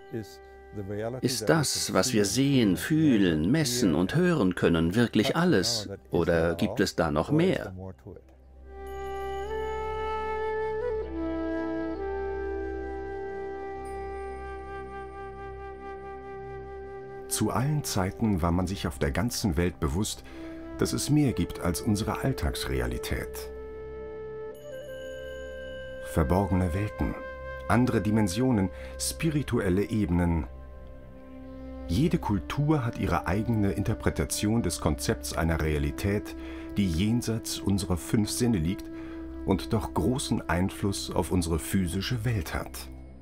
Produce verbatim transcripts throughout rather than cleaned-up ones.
Ist das, was wir sehen, fühlen, messen und hören können, wirklich alles? Oder gibt es da noch mehr? Zu allen Zeiten war man sich auf der ganzen Welt bewusst, dass es mehr gibt als unsere Alltagsrealität. Verborgene Welten, andere Dimensionen, spirituelle Ebenen. Jede Kultur hat ihre eigene Interpretation des Konzepts einer Realität, die jenseits unserer fünf Sinne liegt und doch großen Einfluss auf unsere physische Welt hat.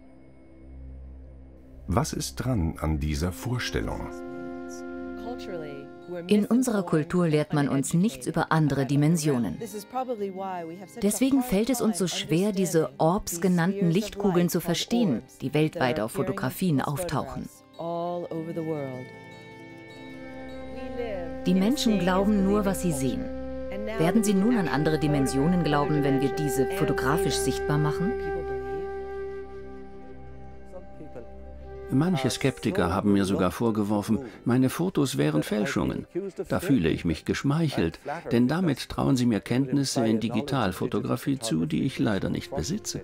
Was ist dran an dieser Vorstellung? In unserer Kultur lehrt man uns nichts über andere Dimensionen. Deswegen fällt es uns so schwer, diese Orbs genannten Lichtkugeln zu verstehen, die weltweit auf Fotografien auftauchen. Die Menschen glauben nur, was sie sehen. Werden sie nun an andere Dimensionen glauben, wenn wir diese fotografisch sichtbar machen? Manche Skeptiker haben mir sogar vorgeworfen, meine Fotos wären Fälschungen. Da fühle ich mich geschmeichelt, denn damit trauen sie mir Kenntnisse in Digitalfotografie zu, die ich leider nicht besitze.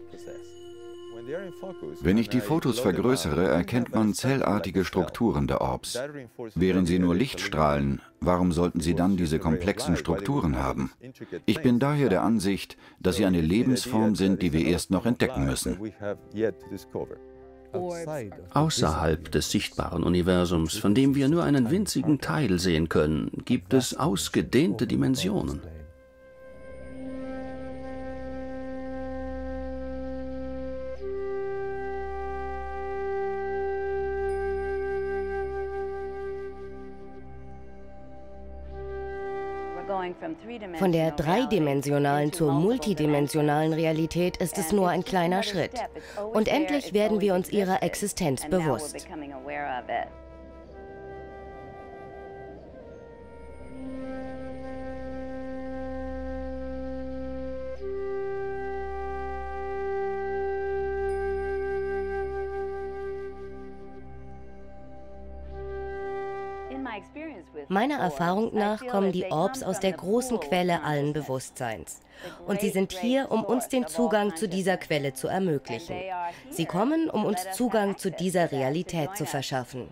Wenn ich die Fotos vergrößere, erkennt man zellartige Strukturen der Orbs. Wären sie nur Lichtstrahlen, warum sollten sie dann diese komplexen Strukturen haben? Ich bin daher der Ansicht, dass sie eine Lebensform sind, die wir erst noch entdecken müssen. Außerhalb des sichtbaren Universums, von dem wir nur einen winzigen Teil sehen können, gibt es ausgedehnte Dimensionen. Von der dreidimensionalen zur multidimensionalen Realität ist es nur ein kleiner Schritt. Und endlich werden wir uns ihrer Existenz bewusst. Meiner Erfahrung nach kommen die Orbs aus der großen Quelle allen Bewusstseins. Und sie sind hier, um uns den Zugang zu dieser Quelle zu ermöglichen. Sie kommen, um uns Zugang zu dieser Realität zu verschaffen.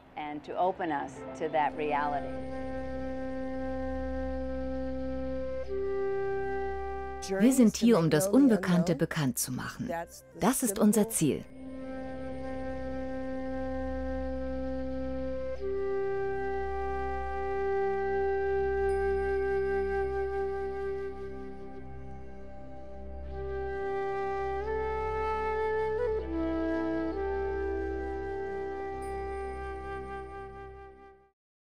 Wir sind hier, um das Unbekannte bekannt zu machen. Das ist unser Ziel.